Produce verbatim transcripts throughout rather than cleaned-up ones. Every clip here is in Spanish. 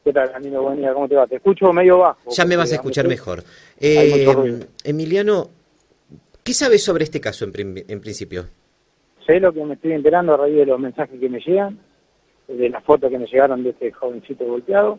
¿Qué tal, Danilo? Buen día, ¿cómo te va? Te escucho medio bajo. Ya me vas a escuchar mejor. Eh, Emiliano, ¿qué sabes sobre este caso en, prim en principio? Sé lo que me estoy enterando a raíz de los mensajes que me llegan, de las fotos que me llegaron de este jovencito golpeado,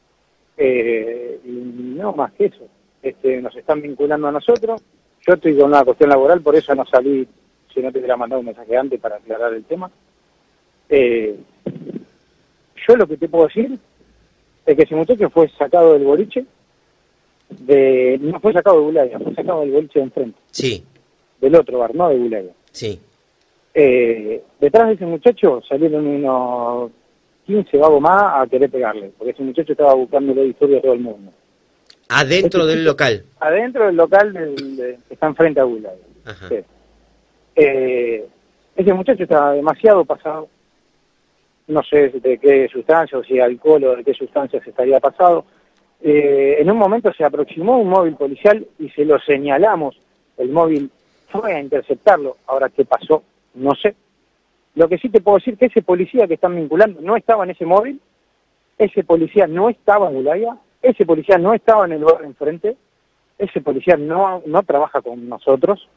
eh, y no más que eso. Este, nos están vinculando a nosotros. Yo estoy con una cuestión laboral, por eso no salí, si no te hubiera mandado un mensaje antes para aclarar el tema. Eh, yo lo que te puedo decir es que ese muchacho fue sacado del boliche, de no fue sacado de Bulaya, fue sacado del boliche de enfrente. Sí. Del otro bar, no de Bulaya. Sí. Eh, detrás de ese muchacho salieron unos quince vagos más a querer pegarle, porque ese muchacho estaba buscando la historia a todo el mundo. ¿Adentro este del chico, local? Adentro del local del, de, que está enfrente a Bulaya. Sí. Eh, ese muchacho estaba demasiado pasado. No sé de qué sustancia, o si alcohol o de qué sustancia se estaría pasado. Eh, en un momento se aproximó un móvil policial y se lo señalamos. El móvil fue a interceptarlo. Ahora, ¿qué pasó? No sé. Lo que sí te puedo decir es que ese policía que están vinculando no estaba en ese móvil, ese policía no estaba en Bulaya, ese policía no estaba en el bar enfrente, ese policía no, no trabaja con nosotros.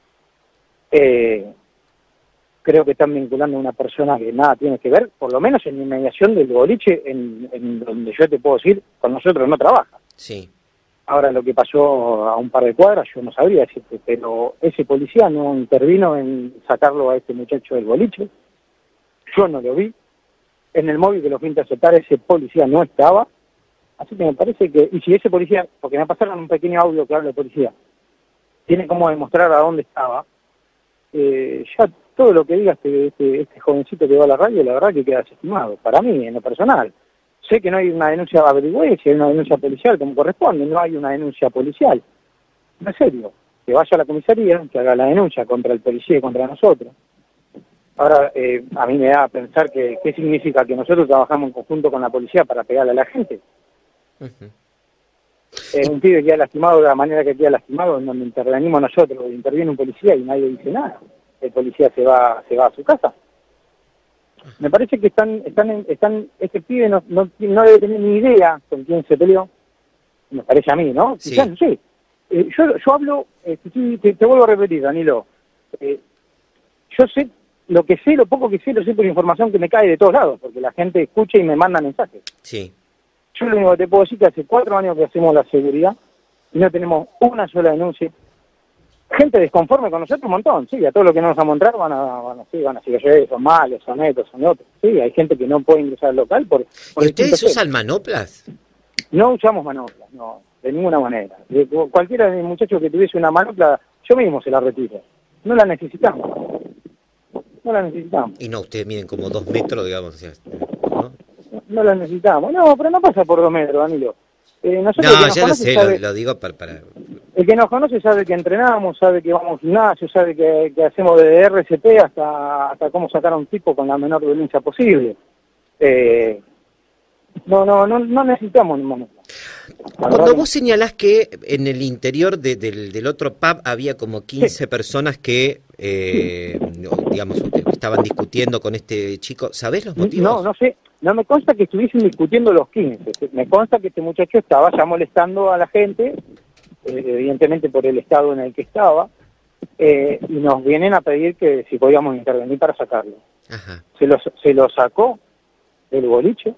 Eh... Creo que están vinculando a una persona que nada tiene que ver, por lo menos en inmediación del boliche, en, en donde yo te puedo decir, con nosotros no trabaja. Sí. Ahora, lo que pasó a un par de cuadras, yo no sabría decirte, pero ese policía no intervino en sacarlo a este muchacho del boliche. Yo no lo vi. En el móvil que lo fui a interceptar, ese policía no estaba. Así que me parece que, y si ese policía, porque me pasaron un pequeño audio que habla de policía, tiene como demostrar a dónde estaba, eh, ya todo lo que diga este, este, este jovencito que va a la radio, la verdad que queda desestimado. Para mí, en lo personal. Sé que no hay una denuncia averigüe, si hay una denuncia policial como corresponde, no hay una denuncia policial. En serio, que vaya a la comisaría, que haga la denuncia contra el policía y contra nosotros. Ahora, eh, a mí me da a pensar que qué significa que nosotros trabajamos en conjunto con la policía para pegarle a la gente. Uh-huh. eh, un pibe que ha lastimado de la manera que queda lastimado, en donde intervenimos nosotros, interviene un policía y nadie dice nada. El policía se va se va a su casa. Me parece que están están están este pibe no no, no debe tener ni idea con quién se peleó. Me parece a mí, ¿no? Sí. Quizás, no sé. Eh, yo yo hablo, eh, te, te vuelvo a repetir, Danilo. Eh, yo sé lo que sé, lo poco que sé, lo sé por información que me cae de todos lados, porque la gente escucha y me manda mensajes. Sí. Yo lo único que te puedo decir es que hace cuatro años que hacemos la seguridad y no tenemos una sola denuncia. Gente desconforme con nosotros un montón, sí, a todo lo que no nos vamos a entrar van a, van a, sí, van a decir que son malos, son estos, son otros, sí, hay gente que no puede ingresar al local por... por ¿Y ustedes usan manoplas? No usamos manoplas, no, de ninguna manera. De, cualquiera de mis muchachos que tuviese una manopla, yo mismo se la retiro, no la necesitamos, no la necesitamos. Y no, ustedes miden como dos metros, digamos, o sea, ¿no? No, no la necesitamos, no, pero no pasa por dos metros, Danilo. Eh, no, ya lo sé, sabe, lo, lo digo para, para... El que nos conoce sabe que entrenamos, sabe que vamos al gimnasio, sabe que, que hacemos desde R C P hasta hasta cómo sacar a un tipo con la menor violencia posible. Eh, no, no, no, no necesitamos ningún. Cuando vos señalás que en el interior de, del, del otro pub había como quince sí. personas que, eh, sí. digamos, estaban discutiendo con este chico, ¿sabés los motivos? No, no sé. No me consta que estuviesen discutiendo los quince. Me consta que este muchacho estaba ya molestando a la gente, eh, evidentemente por el estado en el que estaba, eh, y nos vienen a pedir que si podíamos intervenir para sacarlo. Ajá. Se lo, se lo sacó del boliche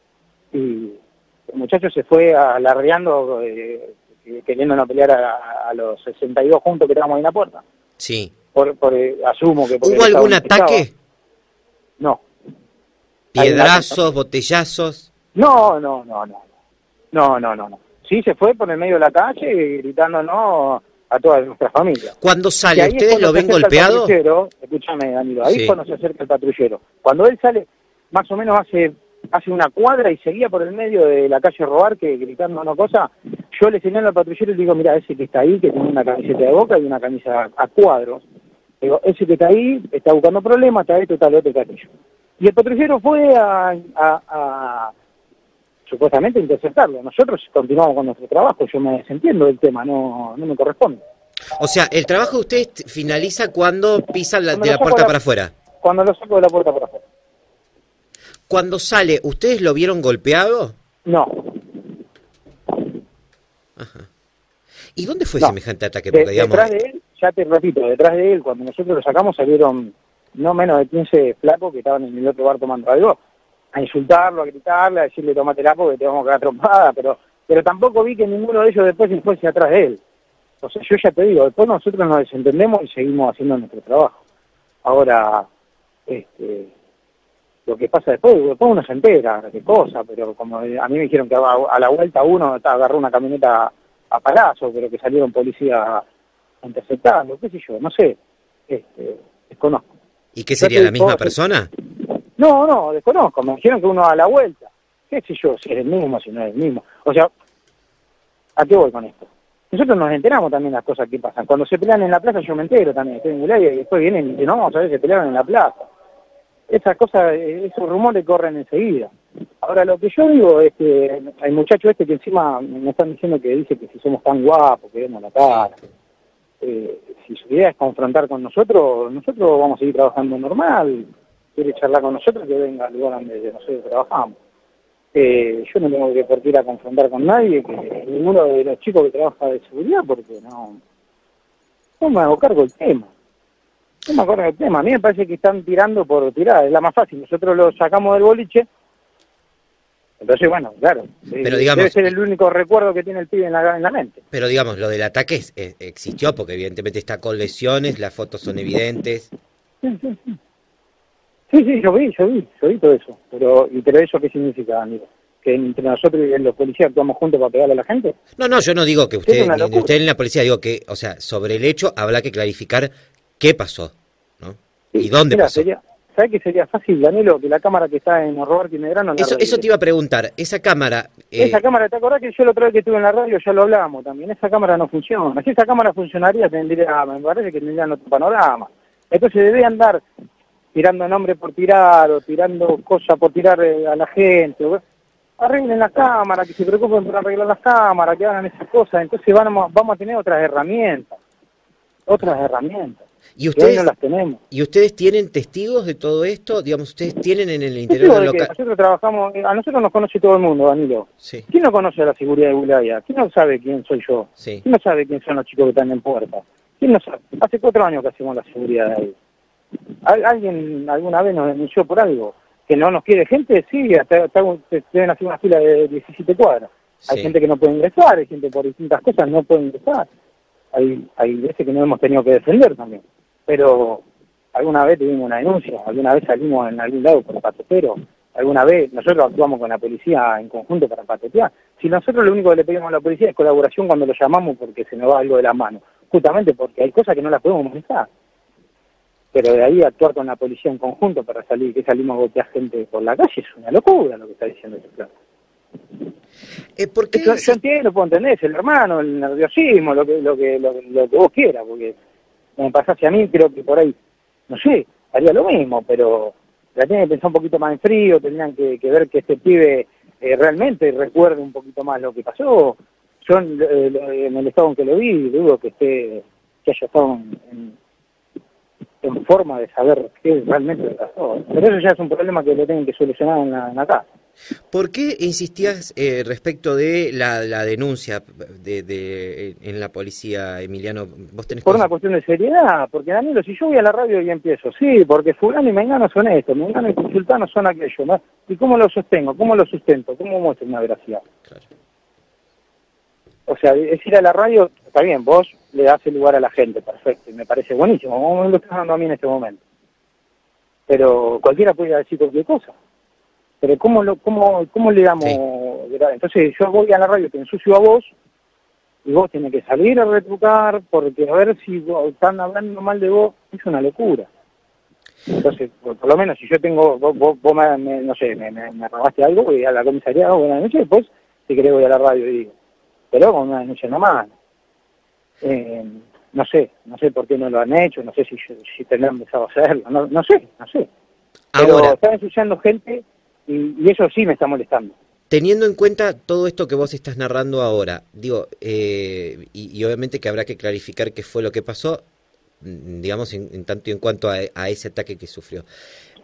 y el muchacho se fue alardeando, eh, queriendo no pelear a, a los sesenta y dos juntos que estábamos ahí en la puerta. Sí. Por, por, eh, asumo que... ¿Hubo algún ataque? No. ¿Piedrazos, botellazos? No, no, no, no. No, no, no, no. Sí se fue por el medio de la calle gritándonos a toda nuestra familia. Cuando sale, ¿ustedes lo ven golpeado? Escúchame, Danilo, ahí sí. cuando se acerca el patrullero. Cuando él sale, más o menos hace hace una cuadra y seguía por el medio de la calle Robar, que gritando una cosa, yo le señalo al patrullero y le digo, mira, ese que está ahí, que tiene una camiseta de Boca y una camisa a cuadros. Digo, ese que está ahí está buscando problemas, está esto, tal, otro, tal, aquello. Y el patrullero fue a, a, a supuestamente interceptarlo. Nosotros continuamos con nuestro trabajo, yo me desentiendo del tema, no, no me corresponde. O sea, el trabajo de ustedes finaliza cuando pisan la, de la puerta la, para afuera. Cuando lo saco de la puerta para afuera. Cuando sale, ¿ustedes lo vieron golpeado? No. Ajá. ¿Y dónde fue No. semejante ataque? Porque, De, digamos... detrás de él, ya te repito, detrás de él, cuando nosotros lo sacamos, salieron no menos de quince flacos que estaban en el otro bar tomando algo, a insultarlo, a gritarle, a decirle tomátela porque te vamos a quedar trompada, pero pero tampoco vi que ninguno de ellos después se fuese atrás de él. O sea, yo ya te digo, después nosotros nos desentendemos y seguimos haciendo nuestro trabajo. Ahora, este, lo que pasa después, después uno se entera de qué cosa, pero como a mí me dijeron que a, a la vuelta uno agarró una camioneta a palazo, pero que salieron policías a interceptarlo, qué sé yo, no sé, este, desconozco. ¿Y qué sería, la misma persona? No, no, desconozco, me dijeron que uno a la vuelta, qué sé yo, si es el mismo, si no es el mismo. O sea, ¿a qué voy con esto? Nosotros nos enteramos también las cosas que pasan. Cuando se pelean en la plaza yo me entero también, estoy en Gulaya y después vienen y dicen, no, vamos a ver, se pelearon en la plaza. Esas cosas, esos rumores corren enseguida. Ahora, lo que yo digo es que hay muchacho este que encima me están diciendo que dice que si somos tan guapos, que vemos la cara. Eh, si su idea es confrontar con nosotros, nosotros vamos a seguir trabajando normal. Quiere charlar con nosotros, que venga al lugar donde nosotros trabajamos. Eh, yo no tengo que por qué ir a confrontar con nadie, que ninguno de los chicos que trabaja de seguridad, porque no, no me hago cargo del tema. No me acuerdo del tema. A mí me parece que están tirando por tirar, es la más fácil. Nosotros lo sacamos del boliche. Entonces, bueno, claro, pero, eh, digamos, debe ser el único recuerdo que tiene el pibe en la, en la mente. Pero digamos, lo del ataque es, es, existió, porque evidentemente está con lesiones, las fotos son evidentes. Sí, sí, sí. Sí, sí, yo vi, yo vi, yo vi todo eso. Pero, ¿y pero eso qué significa, amigo? ¿Que entre nosotros y los policías actuamos juntos para pegarle a la gente? No, no, yo no digo que usted, ni, ni usted en la policía, digo que, o sea, sobre el hecho habrá que clarificar qué pasó, ¿no? Sí, ¿Y dónde mira, pasó? Sería, ¿sabes qué sería fácil, Danilo? Que la cámara que está en Horror y Medrano... Eso, eso te iba a preguntar, esa cámara... Eh... Esa cámara, ¿te acordás que yo la otra vez que estuve en la radio ya lo hablábamos también? Esa cámara no funciona. Si esa cámara funcionaría, tendría, me parece que tendría otro panorama. Entonces debe andar tirando nombre por tirar, o tirando cosas por tirar eh, a la gente. ¿Ves? Arreglen las cámaras, que se preocupen por arreglar las cámaras, que hagan esas cosas. Entonces vamos, vamos a tener otras herramientas. Otras herramientas. ¿Y ustedes, no las tenemos. ¿Y ustedes tienen testigos de todo esto? Digamos, ¿ustedes tienen en el interior del local? Nosotros trabajamos, a nosotros nos conoce todo el mundo, Danilo. Sí. ¿Quién no conoce a la seguridad de Gulaya? ¿Quién no sabe quién soy yo? Sí. ¿Quién no sabe quién son los chicos que están en puerta? ¿Quién no sabe? Hace cuatro años que hacemos la seguridad de ahí. ¿Alguien alguna vez nos denunció por algo? ¿Que no nos quiere gente? Sí, hasta, hasta deben hacer una fila de diecisiete cuadras. Sí. Hay gente que no puede ingresar, hay gente por distintas cosas no puede ingresar. Hay, hay veces que no hemos tenido que defender también. Pero alguna vez tuvimos una denuncia, alguna vez salimos en algún lado por patetero, alguna vez nosotros actuamos con la policía en conjunto para patetear. Si nosotros lo único que le pedimos a la policía es colaboración cuando lo llamamos porque se nos va algo de la mano, justamente porque hay cosas que no las podemos manejar. Pero de ahí actuar con la policía en conjunto para salir, que salimos a golpear gente por la calle, es una locura lo que está diciendo ese plan. Eh, ¿por qué yo, es... yo entiendo, puedo entender, es el hermano, el nerviosismo, lo que, lo que, lo, lo que vos quieras, porque me pasase a mí, creo que por ahí, no sé, haría lo mismo, pero la tienen que pensar un poquito más en frío, tendrían que, que ver que este pibe eh, realmente recuerde un poquito más lo que pasó. Yo eh, en el estado en que lo vi, dudo que esté, que haya estado en, en, en forma de saber qué realmente pasó. Pero eso ya es un problema que lo tienen que solucionar en la, en la casa. ¿Por qué insistías eh, respecto de la, la denuncia de, de en la policía, Emiliano? ¿Vos tenés Por cosas? una cuestión de seriedad, porque Danilo, si yo voy a la radio y empiezo, sí, porque fulano y mengano son esto, mengano y sultano son aquello, ¿no? ¿Y cómo lo sostengo? ¿Cómo lo sustento? ¿Cómo muestro una veracidad? Claro. O sea, es ir a la radio, está bien, vos le das el lugar a la gente, perfecto, y me parece buenísimo, como me lo estás dando a mí en este momento. Pero cualquiera puede decir cualquier cosa. Pero ¿cómo, lo, cómo, cómo le damos? Sí. Entonces yo voy a la radio, te ensucio a vos, y vos tenés que salir a retrucar, porque a ver si vos, están hablando mal de vos, es una locura. Entonces, por, por lo menos si yo tengo, vos, vos, vos me, me, no sé, me, me, me robaste algo, voy a la comisaría, oh, buenas noches, después, si querés voy a la radio y digo, pero con una denuncia en la mano. Eh, no sé, no sé por qué no lo han hecho, no sé si, si tendrán empezado a hacerlo, no, no sé, no sé. Pero ahora, están ensuciando gente y, y eso sí me está molestando. Teniendo en cuenta todo esto que vos estás narrando ahora, digo, eh, y, y obviamente que habrá que clarificar qué fue lo que pasó, digamos, en, en tanto y en cuanto a, a ese ataque que sufrió.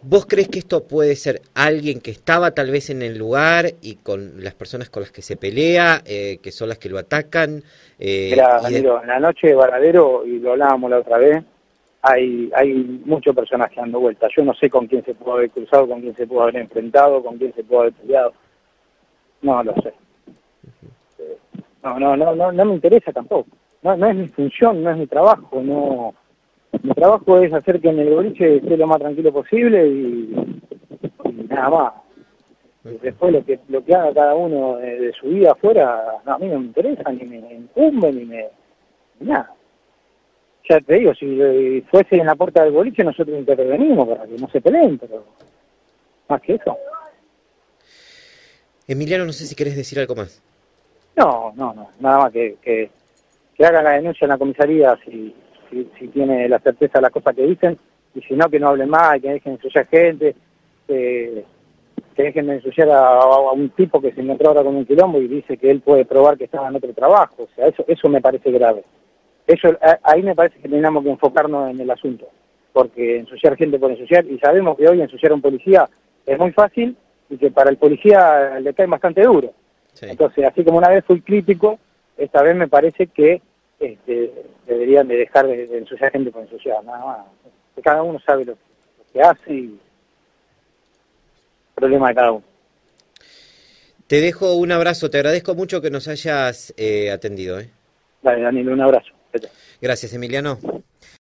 ¿Vos crees que esto puede ser alguien que estaba tal vez en el lugar y con las personas con las que se pelea, eh, que son las que lo atacan? Eh, Mira, Danilo, de... en la noche de Varadero, y lo hablábamos la otra vez, hay hay muchos personajes dando vueltas. Yo no sé con quién se pudo haber cruzado, con quién se pudo haber enfrentado, con quién se pudo haber peleado. No lo sé. No, no, no, no, no me interesa tampoco. No, no es mi función, no es mi trabajo, no... Mi trabajo es hacer que en el boliche esté lo más tranquilo posible y, y nada más. Y después lo que lo que haga cada uno de, de su vida afuera, no, a mí no me interesa, ni me incumbe, ni me... Ni nada. Ya te digo, si fuese en la puerta del boliche nosotros intervenimos para que no se peleen, pero más que eso. Emiliano, no sé si querés decir algo más. No, no, no, nada más que, que, que hagan la denuncia en la comisaría si... Si, si tiene la certeza de las cosas que dicen, y si no, que no hablen más, que dejen de ensuciar gente, que, que dejen de ensuciar a, a un tipo que se encontró ahora con un quilombo y dice que él puede probar que estaba en otro trabajo. O sea, eso eso me parece grave. Eso a, ahí me parece que tenemos que enfocarnos en el asunto, porque ensuciar gente por ensuciar, y sabemos que hoy ensuciar a un policía es muy fácil y que para el policía le cae bastante duro. Sí. Entonces, así como una vez fui crítico, esta vez me parece que Este, deberían de dejar de, de ensuciar gente con ensuciar, nada más. Cada uno sabe lo, lo que hace y problema de cada uno. Te dejo un abrazo, te agradezco mucho que nos hayas eh, atendido. ¿eh? Dale, Daniel, un abrazo. Gracias, Emiliano.